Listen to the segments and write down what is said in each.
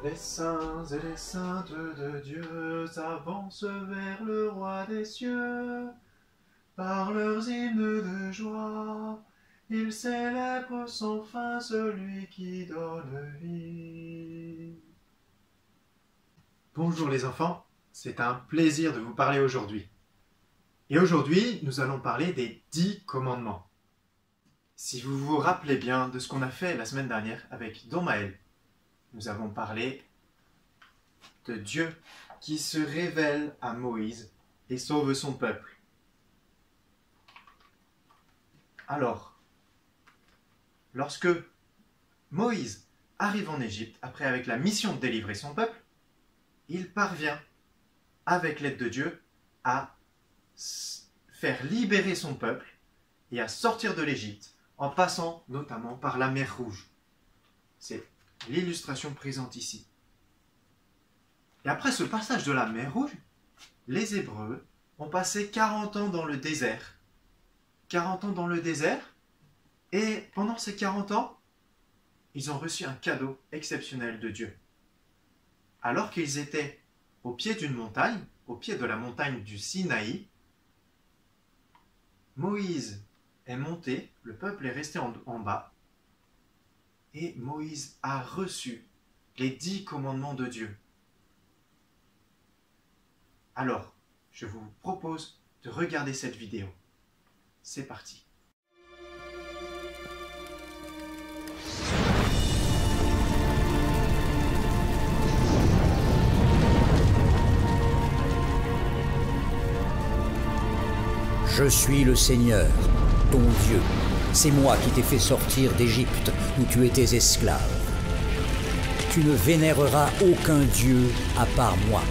Les saints et les saintes de Dieu s'avancent vers le roi des cieux. Par leurs hymnes de joie, ils célèbrent sans fin celui qui donne vie. Bonjour les enfants, c'est un plaisir de vous parler aujourd'hui. Et aujourd'hui, nous allons parler des 10 commandements. Si vous vous rappelez bien de ce qu'on a fait la semaine dernière avec Don Maël, nous avons parlé de Dieu qui se révèle à Moïse et sauve son peuple. Alors, lorsque Moïse arrive en Égypte, après avec la mission de délivrer son peuple, il parvient, avec l'aide de Dieu, à faire libérer son peuple et à sortir de l'Égypte, en passant notamment par la mer Rouge. C'est l'illustration présente ici. Et après ce passage de la mer Rouge, les Hébreux ont passé 40 ans dans le désert. 40 ans dans le désert, et pendant ces 40 ans, ils ont reçu un cadeau exceptionnel de Dieu. Alors qu'ils étaient au pied d'une montagne, au pied de la montagne du Sinaï, Moïse est monté, le peuple est resté en bas, et Moïse a reçu les 10 commandements de Dieu. Alors, je vous propose de regarder cette vidéo. C'est parti. Je suis le Seigneur, ton Dieu. C'est moi qui t'ai fait sortir d'Égypte, où tu étais esclave. Tu ne vénéreras aucun Dieu à part moi.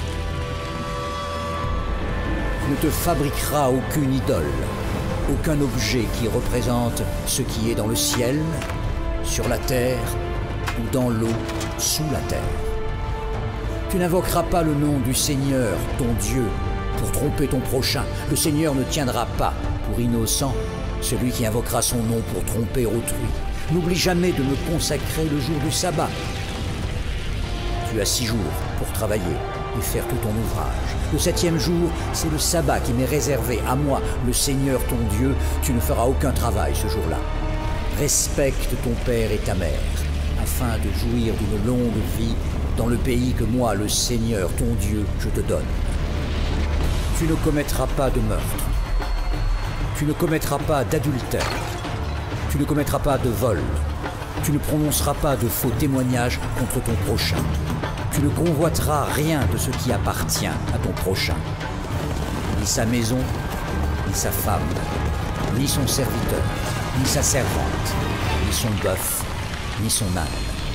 Tu ne te fabriqueras aucune idole, aucun objet qui représente ce qui est dans le ciel, sur la terre ou dans l'eau sous la terre. Tu n'invoqueras pas le nom du Seigneur, ton Dieu, pour tromper ton prochain. Le Seigneur ne tiendra pas pour innocent celui qui invoquera son nom pour tromper autrui. N'oublie jamais de me consacrer le jour du sabbat. Tu as 6 jours pour travailler et faire tout ton ouvrage. Le 7e jour, c'est le sabbat qui m'est réservé à moi, le Seigneur ton Dieu. Tu ne feras aucun travail ce jour-là. Respecte ton père et ta mère, afin de jouir d'une longue vie dans le pays que moi, le Seigneur ton Dieu, je te donne. Tu ne commettras pas de meurtre. Tu ne commettras pas d'adultère. Tu ne commettras pas de vol. Tu ne prononceras pas de faux témoignages contre ton prochain. Tu ne convoiteras rien de ce qui appartient à ton prochain. Ni sa maison, ni sa femme, ni son serviteur, ni sa servante, ni son bœuf, ni son âne.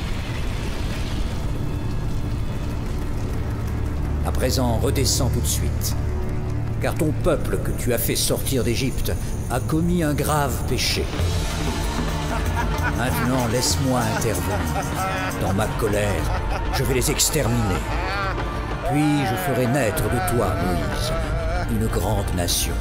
À présent, redescends tout de suite. Car ton peuple que tu as fait sortir d'Égypte a commis un grave péché. Maintenant, laisse-moi intervenir. Dans ma colère, je vais les exterminer. Puis je ferai naître de toi, Moïse, une grande nation.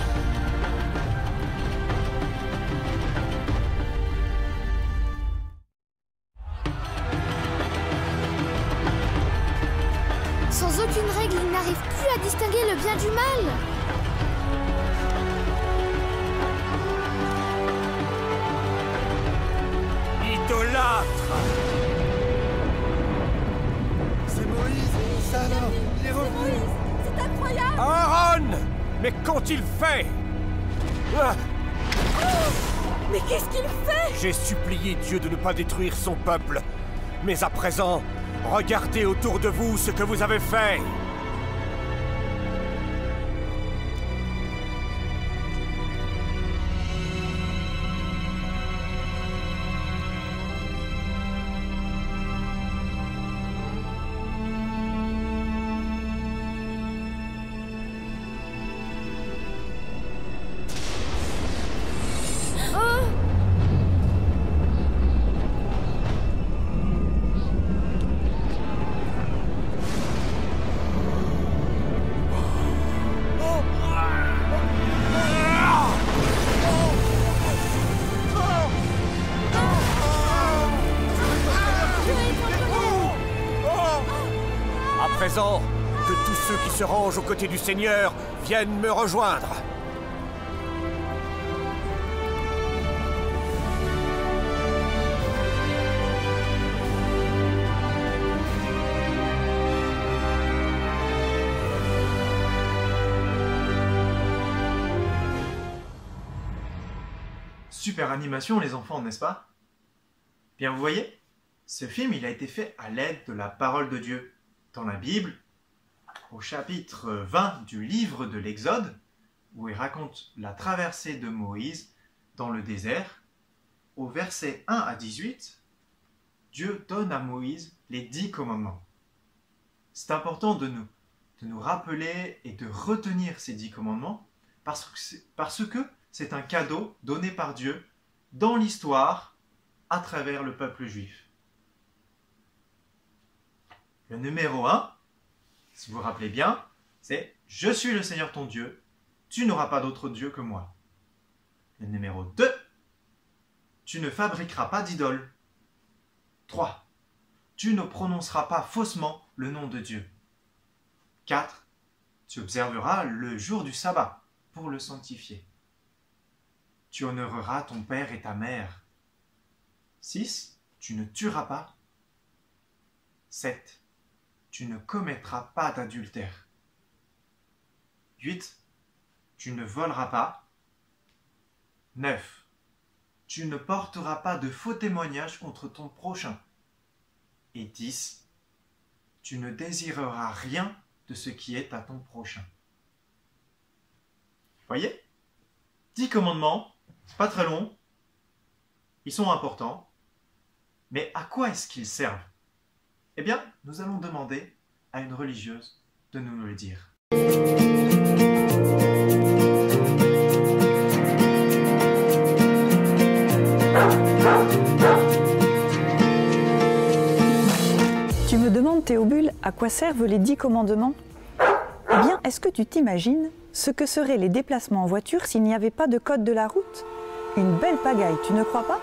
Sans aucune règle, il n'arrive plus à distinguer le bien du mal. Idolâtre! C'est Moïse, ça alors, il est revenu. C'est incroyable. Aaron! Mais qu'ont-ils fait? Ah! Mais qu'est-ce qu'il fait? J'ai supplié Dieu de ne pas détruire son peuple. Mais à présent, regardez autour de vous ce que vous avez fait. présent, que tous ceux qui se rangent aux côtés du Seigneur viennent me rejoindre. Super animation les enfants, n'est-ce pas? Bien vous voyez, ce film il a été fait à l'aide de la parole de Dieu. Dans la Bible, au chapitre 20 du livre de l'Exode, où il raconte la traversée de Moïse dans le désert, au verset 1 à 18, Dieu donne à Moïse les 10 commandements. C'est important de nous rappeler et de retenir ces 10 commandements parce que c'est un cadeau donné par Dieu dans l'histoire à travers le peuple juif. Le numéro 1, si vous vous rappelez bien, c'est « Je suis le Seigneur ton Dieu, tu n'auras pas d'autre Dieu que moi ». Le numéro 2, « Tu ne fabriqueras pas d'idole ». 3. « Tu ne prononceras pas faussement le nom de Dieu ». 4. « Tu observeras le jour du sabbat pour le sanctifier ». Tu honoreras ton père et ta mère. 6. Tu ne tueras pas. 7. Tu ne commettras pas d'adultère. 8. Tu ne voleras pas. 9. Tu ne porteras pas de faux témoignages contre ton prochain. Et 10. Tu ne désireras rien de ce qui est à ton prochain. Voyez ? 10 commandements, c'est pas très long, ils sont importants, mais à quoi est-ce qu'ils servent? Eh bien, nous allons demander à une religieuse de nous le dire. Tu me demandes, Théobule, à quoi servent les 10 commandements? Eh bien, est-ce que tu t'imagines ce que seraient les déplacements en voiture s'il n'y avait pas de code de la route? Une belle pagaille, tu ne crois pas?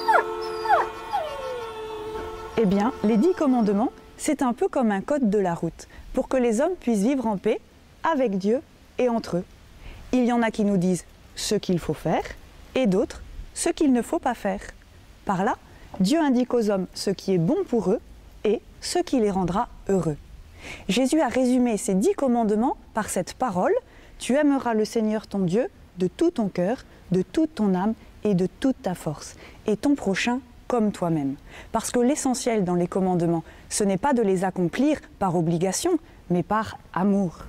Eh bien, les 10 commandements, c'est un peu comme un code de la route, pour que les hommes puissent vivre en paix avec Dieu et entre eux. Il y en a qui nous disent ce qu'il faut faire, et d'autres ce qu'il ne faut pas faire. Par là, Dieu indique aux hommes ce qui est bon pour eux et ce qui les rendra heureux. Jésus a résumé ces 10 commandements par cette parole: tu aimeras le Seigneur ton Dieu de tout ton cœur, de toute ton âme et de toute ta force, et ton prochain comme toi-même. Parce que l'essentiel dans les commandements, ce n'est pas de les accomplir par obligation, mais par amour.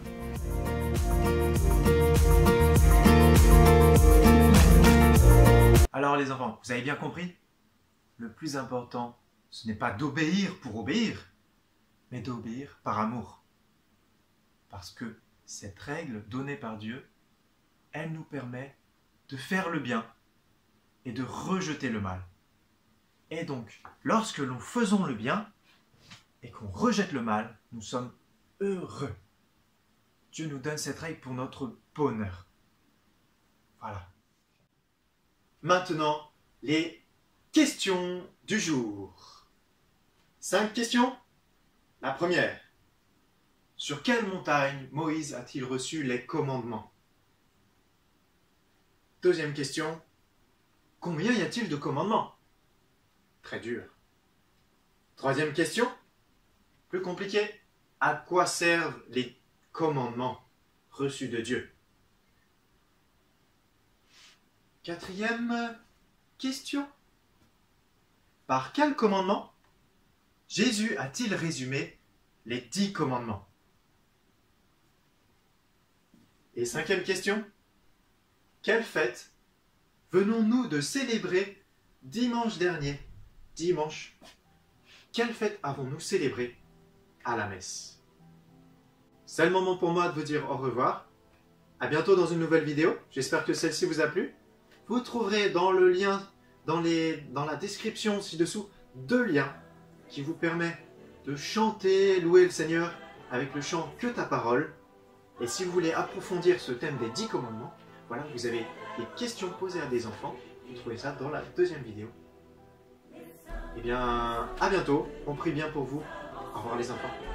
Alors les enfants, vous avez bien compris? Le plus important, ce n'est pas d'obéir pour obéir, mais d'obéir par amour. Parce que cette règle donnée par Dieu, elle nous permet de faire le bien et de rejeter le mal. Et donc, lorsque nous faisons le bien et qu'on rejette le mal, nous sommes heureux. Dieu nous donne cette règle pour notre bonheur. Voilà. Maintenant, les questions du jour. 5 questions. La première. Sur quelle montagne Moïse a-t-il reçu les commandements? Deuxième question. Combien y a-t-il de commandements? Très dur. Troisième question. Plus compliqué. À quoi servent les commandements reçus de Dieu? Quatrième question. Par quel commandement Jésus a-t-il résumé les 10 commandements? Et cinquième question. Quelle fête venons-nous de célébrer dimanche dernier? Dimanche. Quelle fête avons-nous célébré à la messe? C'est le moment pour moi de vous dire au revoir. À bientôt dans une nouvelle vidéo. J'espère que celle-ci vous a plu. Vous trouverez dans le lien, dans la description ci-dessous, 2 liens qui vous permettent de chanter, louer le Seigneur avec le chant Que ta parole. Et si vous voulez approfondir ce thème des 10 commandements, voilà, vous avez des questions posées à des enfants. Vous trouvez ça dans la 2e vidéo. Eh bien, à bientôt. On prie bien pour vous. Au revoir les enfants.